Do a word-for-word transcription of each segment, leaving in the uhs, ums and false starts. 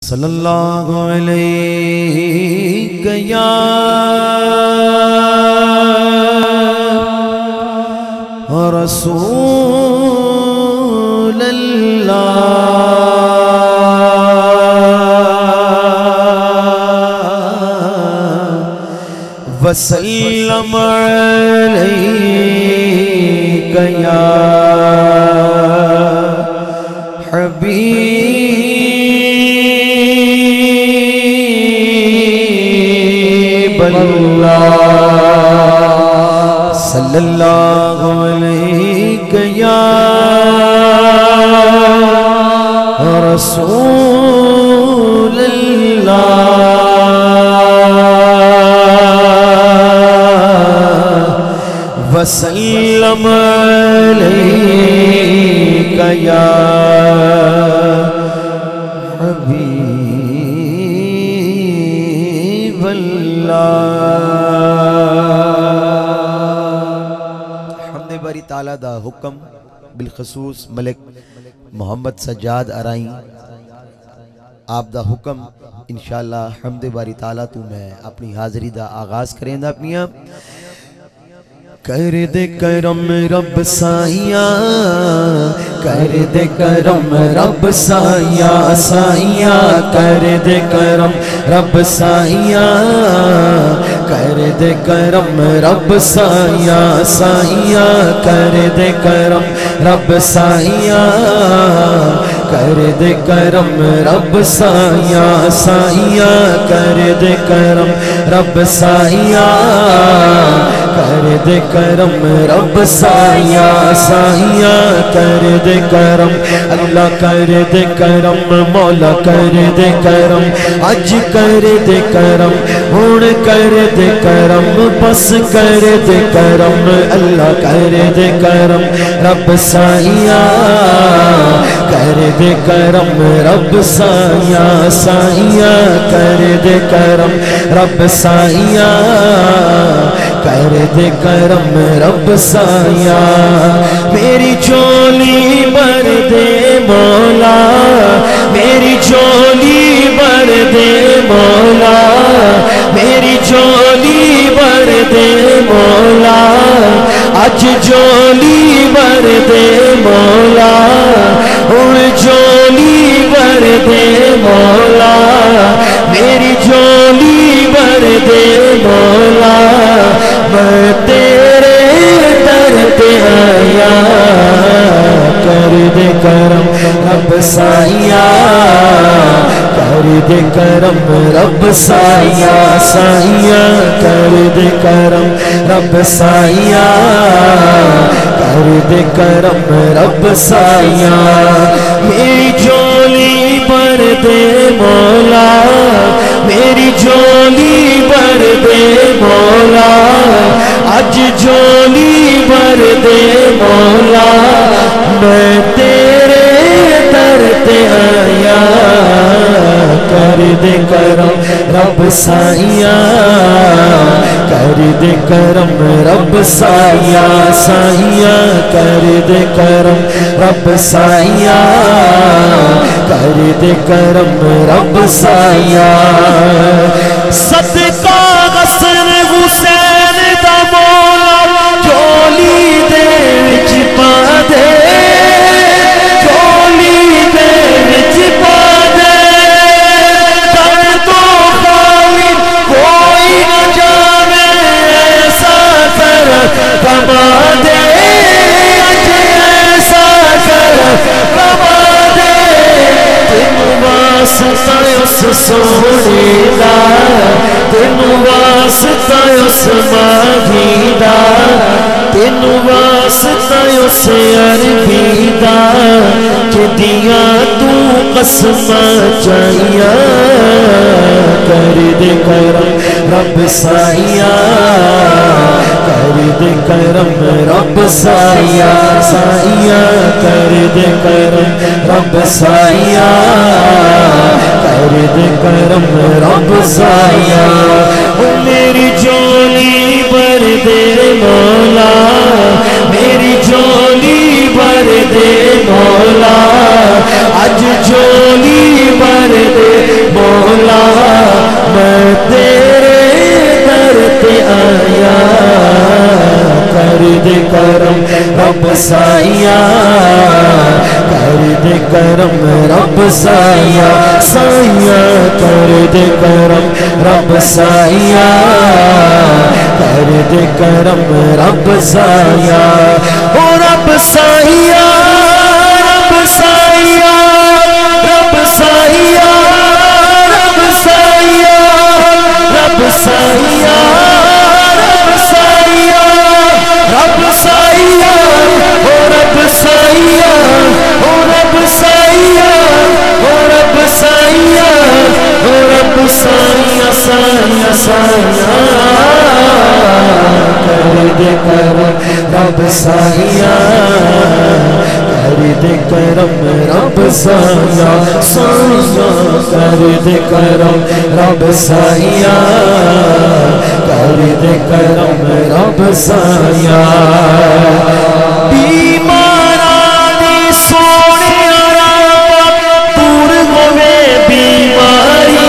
صلی اللہ علیہ یا رسول اللہ وسلم علیک یا حبیب اللہ صلی اللہ علیہ یا رسول اللہ وسلم علیک یا حبیب اللہ۔ حمد باری تعالیٰ دا حکم بالخصوص ملک محمد سجاد ارائیں آپ دا حکم انشاءاللہ حمد باری تعالیٰ تو میں اپنی حاضری دا آغاز کریں دا اپنیاں کر دے کرم رب سائیاں کر دے کرم رب سائیاں سائیاں کر دے کرم رب سائیاں کر دے کرم رب سائیاں سائیاں کر دے کرم رب سائیاں کر دے کرم رب سائیاں سائیاں کر دے کرم رب سائیاں کر دے کرم رب سائیاں سائیاں کر دے کرم اللہ کر دے کرم مولا کر دے کرم اج کر دے کرم ہون کر دے کرم بس کر دے کرم اللہ کر دے کرم رب سائیاں کر دے کرم رب سائیاں سائیاں کر دے کرم رب سائیاں کر دے کرم رب سائیاں میری جھولی بھر دے مولا میری جھولی بھر دے مولا میری جھولی بھر دے مولا اج جھولی بھر دے مولا ہن جھولی بھر دے مولا میری جھولی بھر دے مولا میں تیرے در پہ آیا کر دے کرم رب سائیاں کر دے کرم رب سائیاں سائیاں کر دے کرم رب سائیاں کر دے کرم رب سائیاں میری جھولی بھر دے مولا میری جھولی بھر دے مولا اج جھولی بھر دے مولا میں تیرے در پہ آیا کر دے کرم رب سائیاں کر دے کرم رب سائیاں سائیاں کر دے کرم رب سائیاں کر دے کرم رب سائیاں صدقہ غسل حسین دا مولا جھولی دے وچ پا دے جھولی دے وچ پا دے کر تو خالی کوئی نہ جاوے ایسا کر کما دے اج ایسا کر کما دے تینوں واسطہ اس سونے دا تینوں واسطہ اس ماہی دا تینوں واسطہ اس عربی دا جدیاں تو قسماں چاہیاں کر دے کرم رب سائیاں کر دے کرم رب سائیاں سائیاں کر دے کرم رب سائیاں کر دے کرم رب سائیاں میری جھولی بھر دے مولا میری جھولی بھر دے مولا اج جھولی بھر دے سایہ کر دے کرم رب سایہ سایہ کر دے کرم رب سایہ کر دے کرم رب سایہ او رب سایہ رب سایہ رب سایہ رب سایہ رب سایہ رب سایہ رب سایہ او رب سایہ او رب سایہ او رب سایہ او رب سایہ سایہ سایہ کر دے کرم رب سایہ کر دے کرم رب سایہ سایہ کر دے کرم رب سایہ کر دے کرم رب سایہ بیمارانی سونے رب دور ہوئے بیماری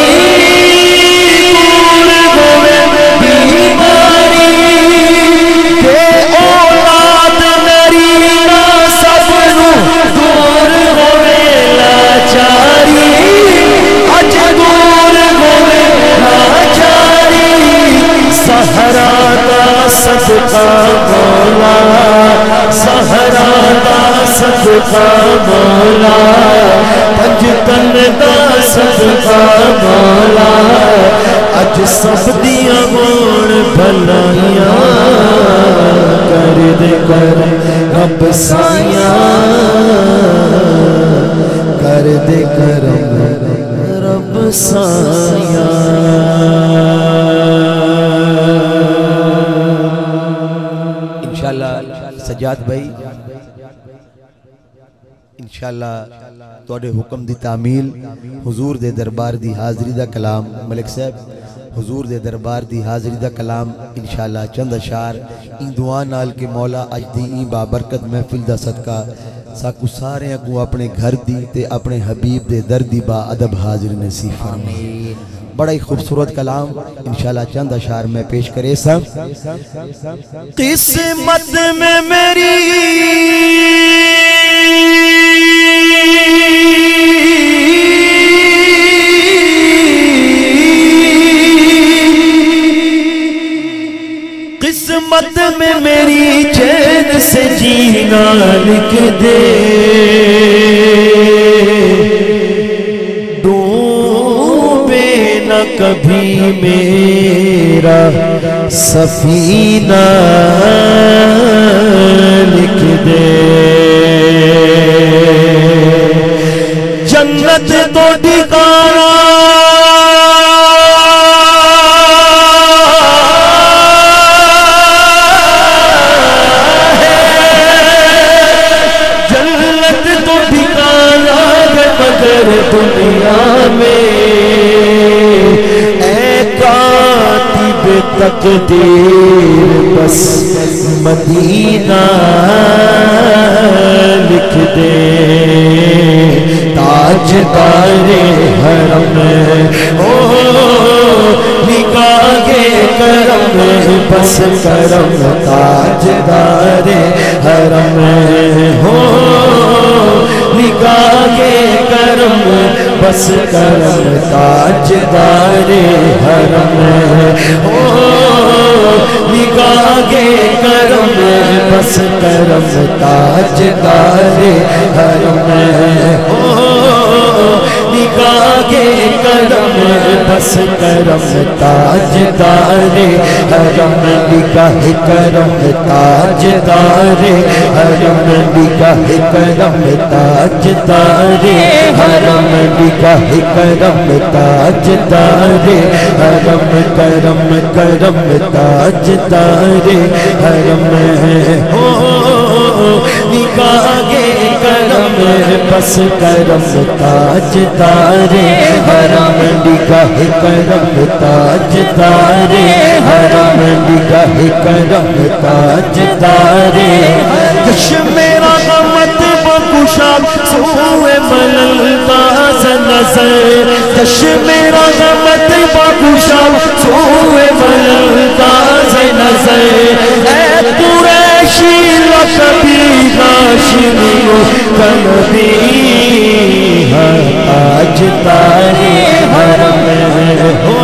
دور ہوئے بیماری کہ اولاد نرینا سب نو دور ہوئے لاچاری اج دور ہوئے لاچاری سہرا دا صدقہ مولا سہرا دا صدقہ مولا پنجتن دا صدقہ مولا اج سب دیاں مون بھلائیاں کر دے کرم رب سایہ کر دے کرم رب سایہ انشاءاللہ سجاد بھائی انشاءاللہ توڑے حکم دی تعمیل حضور دے دربار دی حاضری دا کلام ملک صاحب حضور دے دربار دی حاضری دا کلام انشاءاللہ چند اشار ان دعا نال کے مولا اج دی این بابرکت محفل دا صدقہ ساکو سارے اگو اپنے گھر دی تے اپنے حبیب دے در دی با ادب حاضر نصیب فرمائے بڑا ہی خوبصورت کلام انشاءاللہ چند اشار میں پیش کرے سا قسمت میں میری قسمت میں میری چین سے جینا لکھ دے ڈوبے نہ کبھی میرا سفینہ لکھ دے جنت تو ٹھکانا دنیا میں اے کاتب تقدیر بس مدینہ لکھ دے تاجدار حرم او نگاہ کرم بس کرم تاجدار حرم ہو نگاہ کرم بس کرم تاجدار حرم او نگاہ کرم بس کرم تاجدار حرم او نگاہ کرم بس کرم تاجدار حرم نگاہ کرم تاجدار حرم نگاہ کرم تاجدار حرم نگاہ کرم تاجدار حرم کرم کرم تاجدار حرم ہو نگاہ کرم بس کرم تاجدار حرم نگاہ کرم تاجدار حرم نگاہ کرم تاجدار کشمیر غمت بکشاد سوئے ملل باز نظر کشمیر غمت بکشاد سوئے ملل باز نظر اے قریشی کبھی غاشنیوں کبھی آج تارے حرم ہو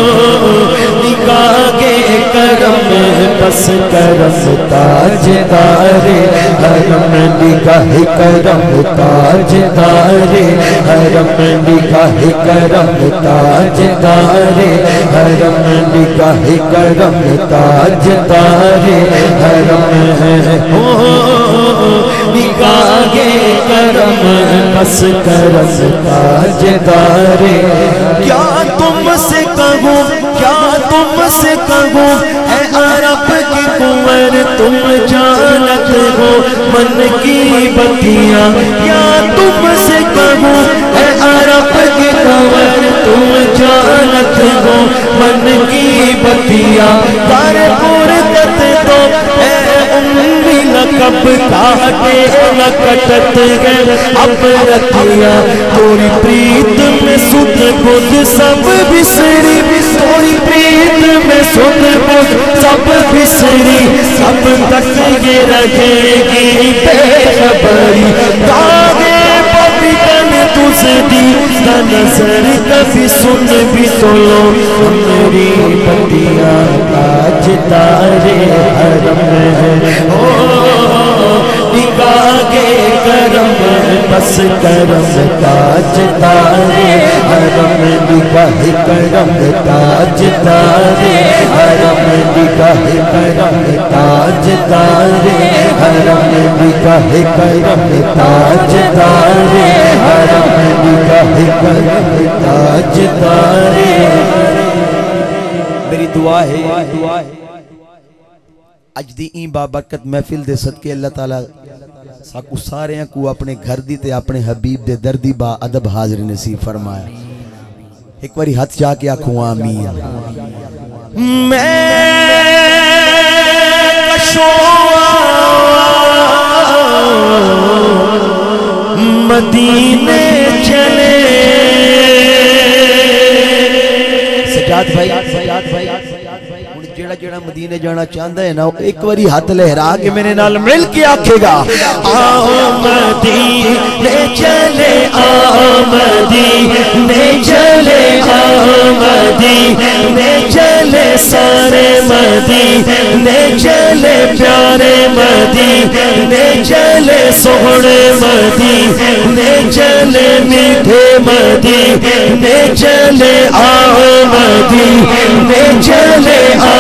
نگاہ کرم بس کرم تاجدار حرم نگاہ کرم تاجدار حرم نگاہ کرم تاجدار حرم نگاہ کرم تاجدار حرم ہو نگاہ کرم بس کرم تاجدار کیا تم سے کہوں کیا تم سے کہوں اے عرب کی کنور تم جانت ہو من کی بتیاں کیا تم سے کہوں اے عرب کی کنور تم جانت ہو من کی بتیاں دار پردت تو اے امی لقب کاٹے لکٹت گئے اب رتیاں توری پریت میں سدھ بدھ سب بسری توری پریت میں سدھ بدھ سب بسری سب تک یہ رہے گی بے خبری داغے پاپی کن تجھ دی نظر کبھی سن بھی تو لو میری بتیاں تاجدار حرم ہو نگاہ کرم بس کرم تاجدار حرم نگاہ کرم تاجدار حرم نگاہ کرم تاجدار حرم نگاہ کرم تاجدار حرم نگاہ کرم تاجدار میری دعا ہے اج دی این بابرکت محفل دے صدقے اللہ تعالیٰ ساکو سارے ہیں کو اپنے گھر دی تے اپنے حبیب دے دردی با ادب حاضر نصیب فرمایا ایک باری ہاتھ جا کے آکھوں آمین میں کشوں مدینے چلے سجاد بھائی سجاد بھائی جیڑا جیڑا مدینے جانا چاہتا ہے نا ایک باری ہاتھ لہرا کے میرے نال مل کے آکھے گا آؤ مدینے چلے آؤ مدینے چلے آؤ مدینے چلے سارے مدینے چلے پیارے مدینے چلے سوہنے مدینے چلے میٹھے مدینے چلے آؤ مدینے چلے آؤ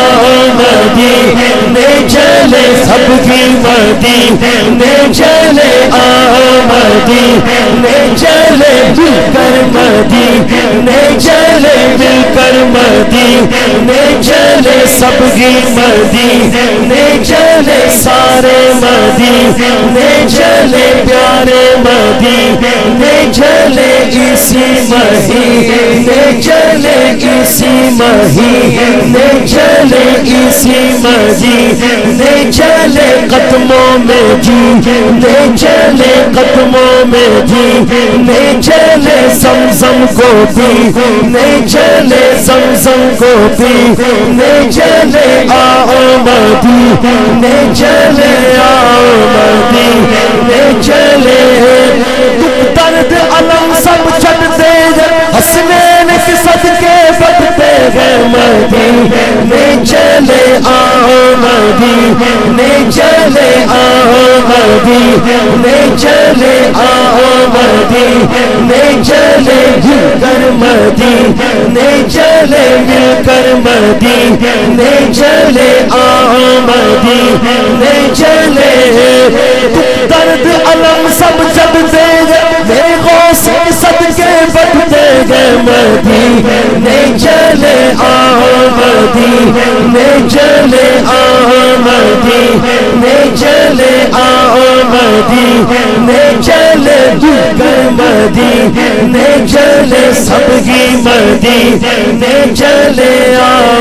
مدینے چلے سب کی مدینے چلے آؤ مدینے چلے مل کر مدینے چلے مل کر مدینے چلے سب کی مدینے چلے سارے مدینے چلے پیارے مدینے چلے اسی مہینے چلے اسی مہینے چلے اسی مدینے چلے قدموں میں جی نے چلے قدموں میں جی نے چلے زمزم کو پی نے چلے زمزم کو پی نے چلے آؤ مدینے چلے آؤ مدینے چلے دکھ درد علم سب چھٹتے حسنین کے صدقے بڑھتے گئے مدینے چلے آؤ مدینے چلے آؤ مدینے چلے آؤ مدینے چلے مل کر مدینے چلے مل کر مدینے چلے آؤ مدینے چلے دکھ درد علم سب جبتے گئے میرے غوث کے صدقے بڑھتے گئے مدینے چلے آؤ مدینے چلے آؤ مدینے چلے آؤ مدینے چلے مل کر مدینے چلے سب کی مدینے چلے آؤ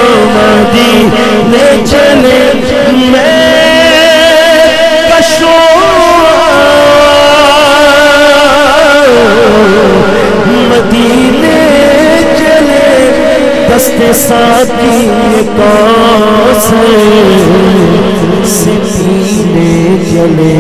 مدینے چلے میں کشوں مدینے چلے دست ساقی کوثر سے پینے چلے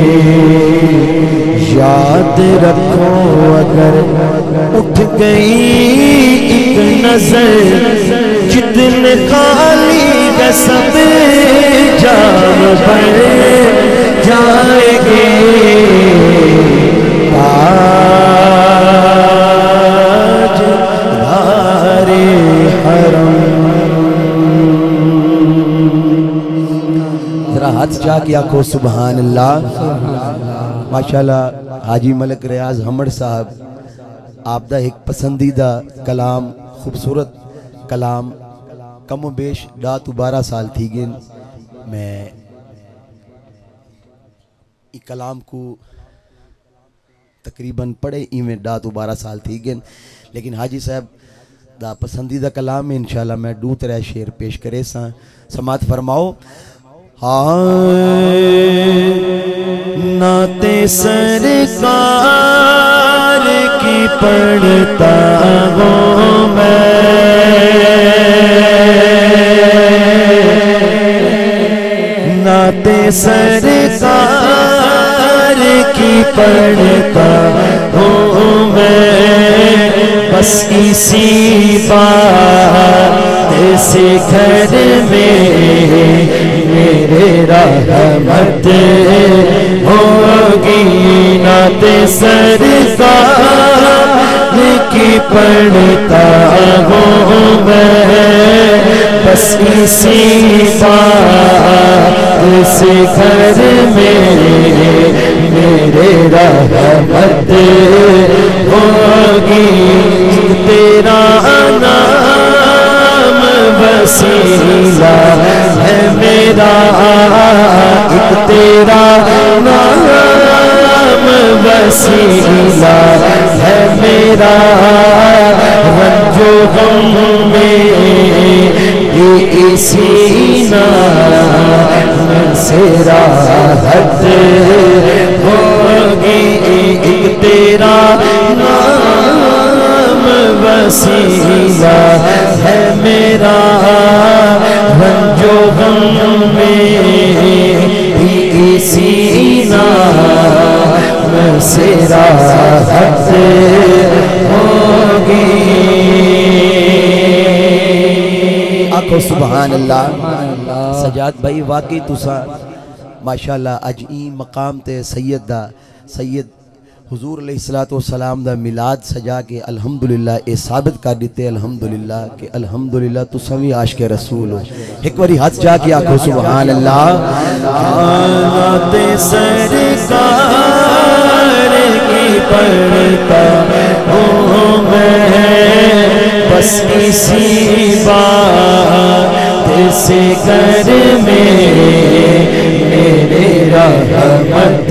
یاد رکھو اگر اٹھ گئی ایک نظر جتنے خالی کا سب جام بھر جائیں گے تاج دار حرم ذرا ہاتھ چاہ کے آنکھو سبحان اللہ ماشاءاللہ حاجی ملک ریاض حمد صاحب آپ دا ایک پسندیدہ کلام خوبصورت کلام کم و بیش ڈا تو بارہ سال تھی گن میں ای کلام کو تقریباً پڑھے ای میں ڈا تو بارہ سال تھی گن لیکن حاجی صاحب دا پسندیدہ کلام میں انشاءاللہ میں دو ترہ شعر پیش کرے ساں سماعت فرماؤ نعت سرکار کی پڑھتا ہوں میں نعت سرکار کی پڑھتا ہوں میں بس اسی بات سے گھر میں میرے رحمت ہوگی نعت سرکار کی پڑھتا ہوں میں بس اسی بات سے گھر میں میرے رحمت ہوگی تیرا نام وسیلہ ہے میرا ایک تیرا نام وسیلہ ہے میرا رنج و غم میں اسی نام سے راحت ہوگی ایک تیرا نام وسیلہ ہے میرا رنج و غم میں اسی نام سے راحت ہوگی آنکھو سبحان اللہ سجاد بھائی واقعی تسا ماشاءاللہ اج این مقام تے سید دا سید حضور علیہ السلام دا میلاد سجا کے الحمدللہ اے ثابت کر دیتے الحمدللہ کہ الحمدللہ تسا بھی عاشق رسول ہو ایک باری ہاتھ جا کے آنکھو سبحان اللہ نعت سرکار کی پڑھتا ہوں میں بس اسی بات سے گھر میں میرے رحمت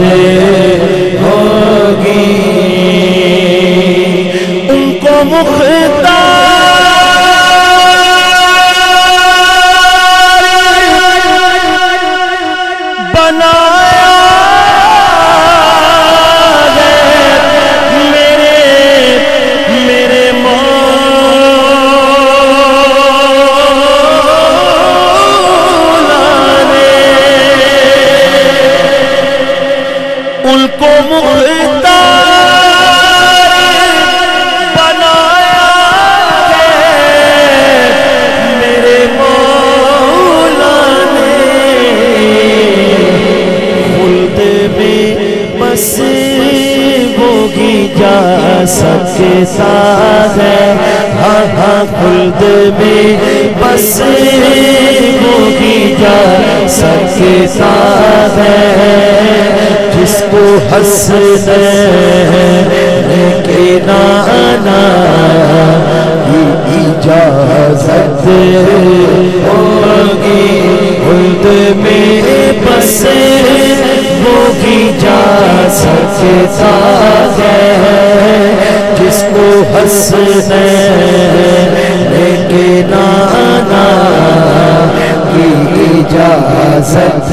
ہوگی ان کو مختار بنایا ہے میرے میرے ان کو مختار بنایا ہے میرے مولا نے خلد میں بس ہوگی جا سکتا ہے ہاں ہاں خلد میں بس ہوگی جا سکتا ہے جس کو حسنین کے نانا کی اجازت ہوگی خلد میں بس ہوگی جا سکتا ہے جس کو حسنین کے نانا کی اجازت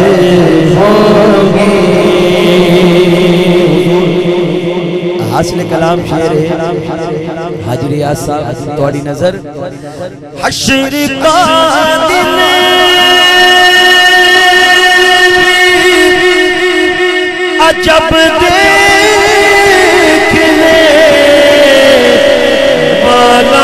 ہوگی حاصل کلام شعر ہے حاجی حاج ریاض صاحب تھوڑی نظر حشر کا دن عجب دیکھنے والا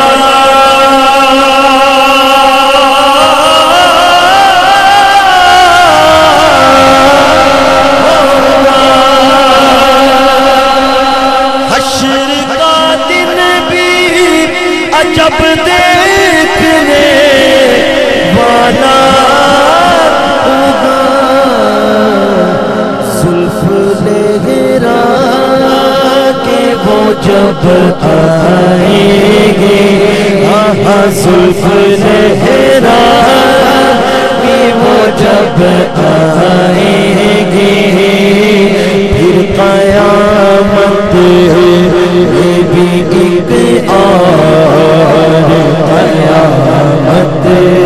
حشر کا دن بھی عجب دیکھنے والا ہوگا زلف لہرا کے وہ جب آئیں گے آہا زلف لہرا کے وہ جب آئیں گے پھر قیامت میں بھی ایک اور قیامت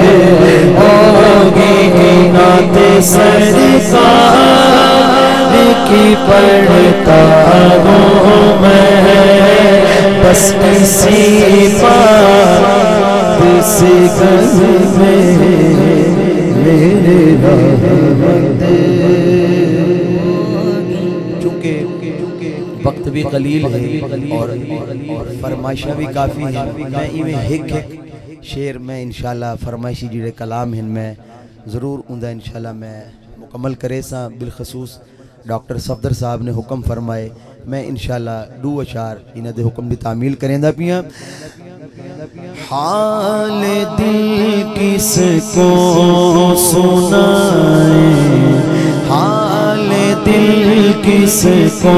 ہوگی نعت سرکار کی پڑھتا ہوں میں بس اسی بات سے گھر میں میرے رحمت چونکہ وقت بھی قلیل ہے اور فرمائشیں بھی کافی ہیں میں ایویں ہک ہک شعر میں انشاءاللہ فرمائشی جڑے کلام ہیں میں ضرور اندہ انشاءاللہ میں مکمل کرے ساں بالخصوص ڈاکٹر صفدر صاحب نے حکم فرمائے میں انشاءاللہ دو اشعار انہاں دے حکم دی تعمیل کریں دا پیاں حال دل کس کو سنائے حال دل کس کو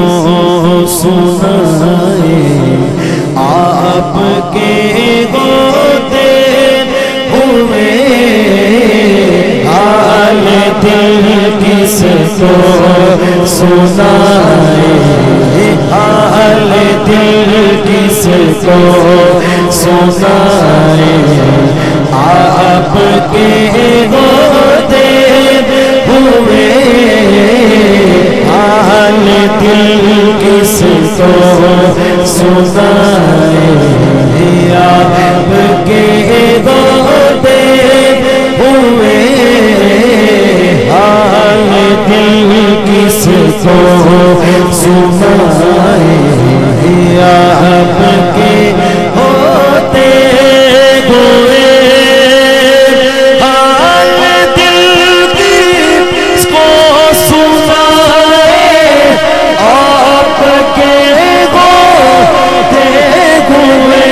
سنائے آپ کے ہوتے ہوئے حال دل کس کو سنائے حال دل کس کو سنائے آپ کے ہوتے ہوئے حال دل کس کو سنائے آپ کے ہوتے ہوئے حال دل کس کو سنائے آپ کے ہوتے ہوئے حال دل کس کو سنائے آپ کے ہوتے ہوئے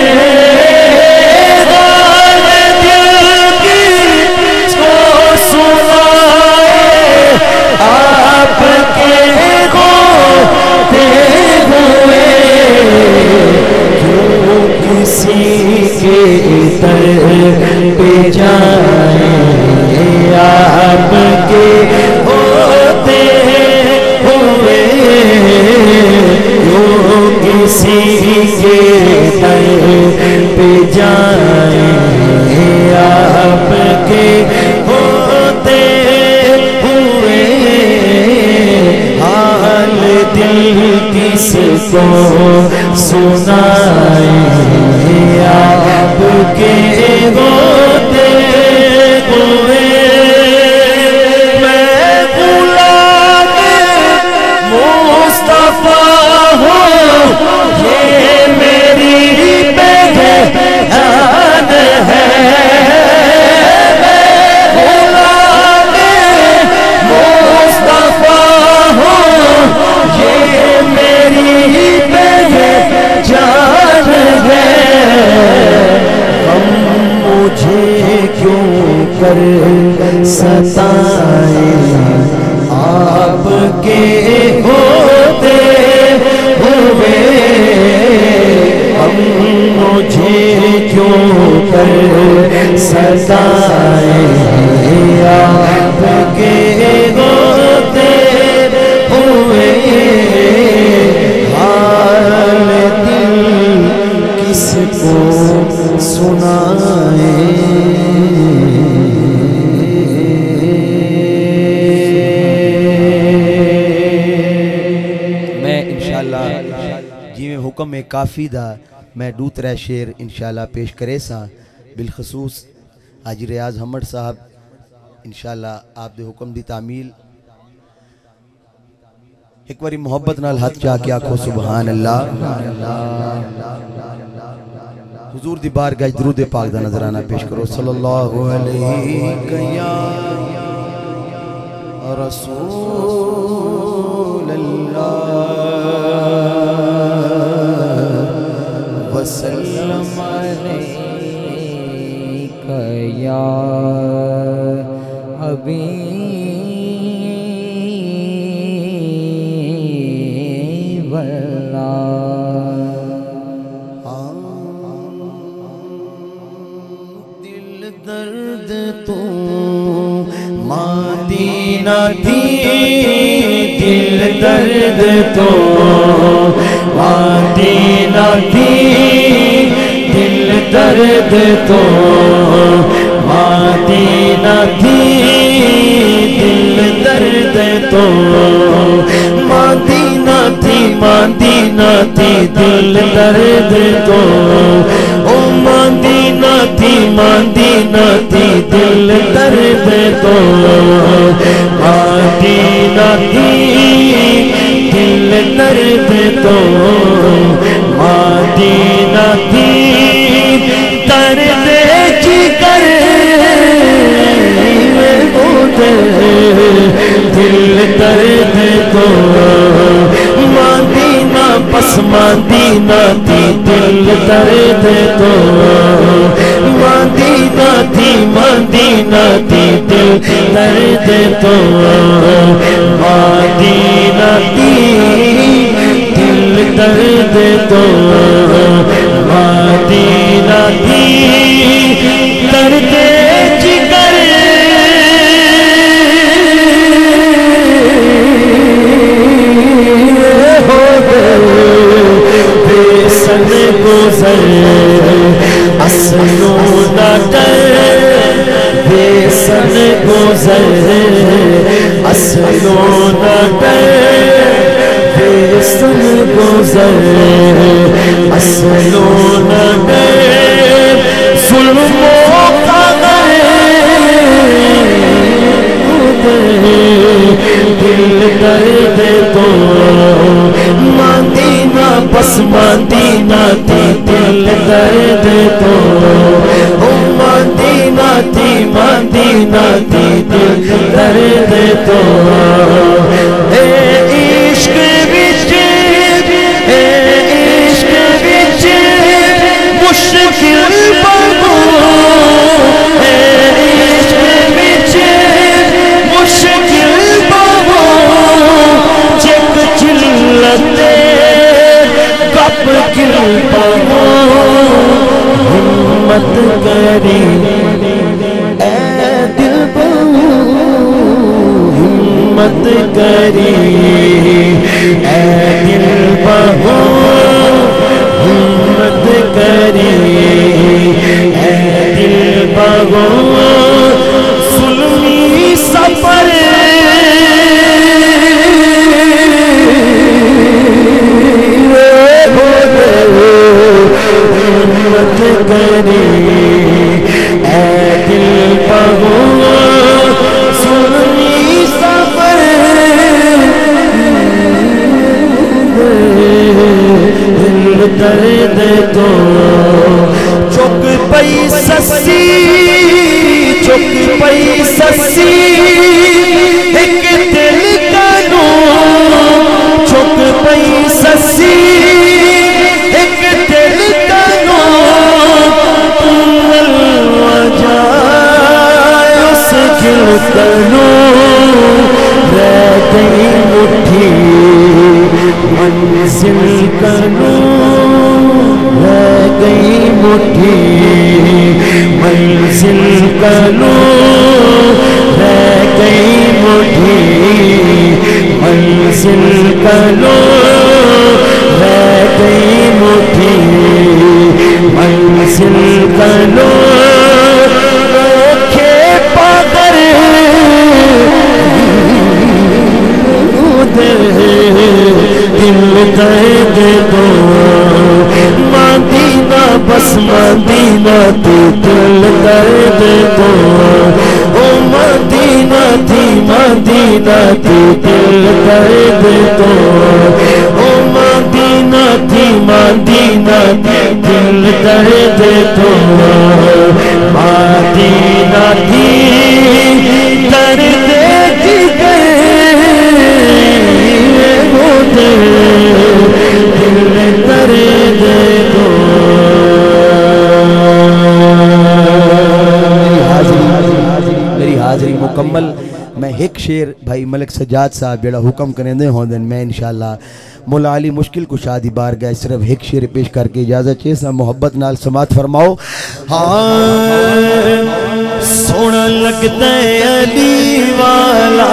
حال دل کس کو سنائے آپ کے ہوتے ہوئے کیوں کسی کے در پہ جائیں آپ کے ہوتے ہوئے کیوں کسی کے در پہ جائیں آپ کے ہوتے ہوئے حال دل کس کو سنائے آپ کے ہوتے ہوئے میں غلام مصطفیٰ ہوں یہ میری پہچان ہے میں غلام مصطفیٰ ہوں یہ میری پہچان ہے ہم مجھے کیوں کر ستائیں آپ کے ہوتے ہوئے ہم مجھے کیوں کر ستائیں آپ کے ہوتے ہوئے حال دل کس کو سنائے میں انشاءاللہ جی میں حکم کافی دا میں دوترے شیر انشاءاللہ پیش کرے سا بالخصوص حاجی ریاض حمد صاحب انشاءاللہ آپ دے حکم دی تعمیل ایک باری محبت نال ہاتھ چاہ کے آکھو سبحان اللہ حضور دی بارگاہ درود پاک دا نظرانہ پیش کرو صلی اللہ علیہ یا رسول اللہ وسلم علیک یا حبیب اللہ دل درد تو مدینہ تھی دل درد تو مدینہ تھی دل درد تو مدینہ تھی دل درد تو مدینہ تھی مدینہ تھی دل درد تو او مدینہ تھی مدینہ تھی دل درد تو مدینہ تھی دل درد تو مدینہ تھی درد جگر دل درد تو مدینہ بس مدینہ تھی دل درد تو مدینہ تھی مدینہ تھی دل درد تو مدینہ تھی دل درد تو مدینہ تھی درد جگر سن گزر اسنو نہ ڈر بے سن گزر اسنو نہ ڈر بے سن گزر اسنو نہ ڈر ظلم و قہر دل درد تو مدینہ بس مدینہ تھی دل درد تو مدینہ تھی مدینہ تھی دل درد تو اے عشق وچ اے عشق وچ مشکل بنو اے عشق وچ مشکل بنو جگ چلتے کپ کل پاؤ ہمت کری اے دل بہو ہمت کری اے دل بہو ہمت کری اے دل بہو ظلمی سفر ہمت کری اے دل بہو ظلمی سفر دل درد تو چک پئی سسی چک پئی سسی ایک دل کنو چک پئی سسی ایک دل کنو پنل وجائے اس دل کنو رہ گئی مٹھی منزل کنو رہ گئی مٹھی منزل کنو رہ گئی مٹھی منزل کنو رہ گئی مٹھی منزل کنو روکھے پاگر دل درد تو مدینہ تے دل درد تو او مدینہ تھی مدینہ تے دل درد تو او مدینہ تھی مدینہ تے دل درد تو مدینہ تھی درد کی میری حاضری مکمل میں ایک شیر بھائی ملک سجاد صاحب جڑا حکم کریں دے ہوں دن میں انشاءاللہ مولا علی مشکل کو شادی بار گئے صرف ایک شیر پیش کر کے اجازت چاہیے سا محبت نال سماعت فرماؤ ہاں سونا لگتا ہے علی والا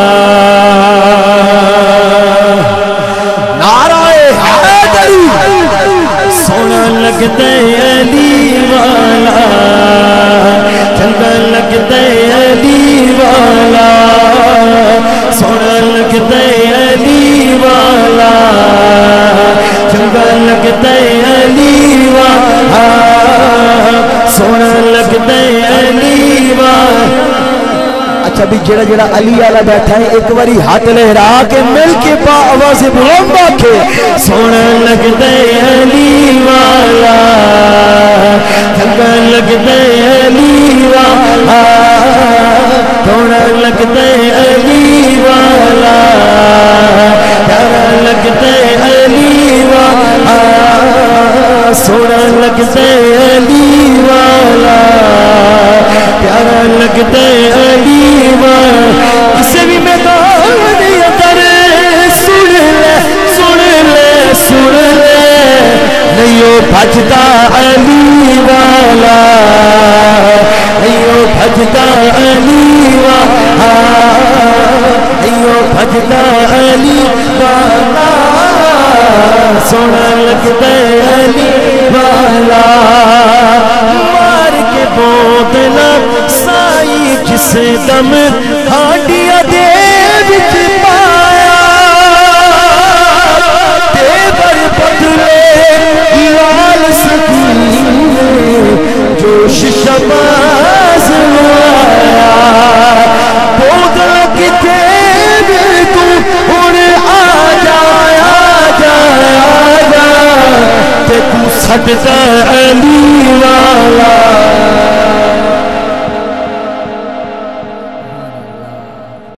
نعرہ حیدری سونا لگتا ہے علی والا چنگا لگتا ہے علی والا سونا لگتا ہے علی والا چنگا لگتا ہے علی والا سونا لگتا ہے علی والا اچھا بھی جڑا جڑا علی والا بیٹھا ہے ایک باری ہاتھ لہرا کے مل کے با آواز بلند آکھے سونا لگتا ہے علی والا چنگا لگتا ہے علی والا سونا لگتا ہے علی والا پیارا لگتا ہے علی والا سونا لگتا ہے علی والا پیارا لگتا ہے علی والا کسی بھی میدان اندر سن لے سن لے سن لے نہیں وہ بھجتا علی والا نہیں وہ بھجتا علی والا نہیں وہ بھجتا علی والا سونا لگتا ہے علی والا مار کے بوتلا سائی جس دم ہانڈیاں دے وچ پایا تیبر بدلے لال سکینے جوش شباز آیا بوتلا کی تیب تو ہن آ جایا جایا جا تے تو سٹتا